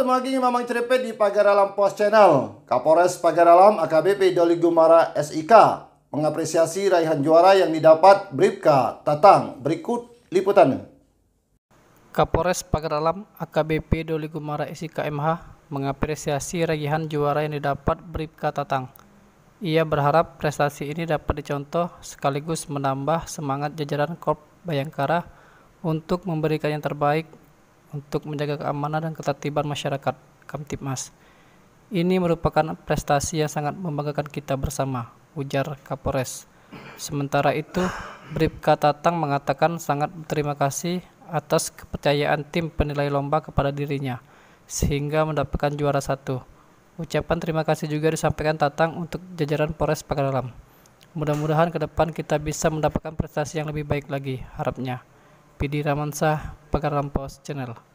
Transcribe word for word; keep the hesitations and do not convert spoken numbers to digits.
lagi Mamang Cerepet di Pagar Alam Pos Channel. Kapolres Pagar Alam A K B P Doli Gumara S I K mengapresiasi raihan juara yang didapat Bribka Tatang. Berikut liputannya. Kapolres Pagar Alam A K B P Doli Gumara S I K M H mengapresiasi raihan juara yang didapat Bribka Tatang. Ia berharap prestasi ini dapat dicontoh sekaligus menambah semangat jajaran Korps Bayangkara untuk memberikan yang terbaik untuk menjaga keamanan dan ketertiban masyarakat Kamtibmas. Ini merupakan prestasi yang sangat membanggakan kita bersama, ujar Kapolres. Sementara itu, Bribka Tatang mengatakan sangat berterima kasih atas kepercayaan tim penilai lomba kepada dirinya, sehingga mendapatkan juara satu. Ucapan terima kasih juga disampaikan Tatang untuk jajaran Polres Pagar Alam. Mudah-mudahan ke depan kita bisa mendapatkan prestasi yang lebih baik lagi, harapnya. Pidi Ramansyah, Pagar Alam Pos Channel.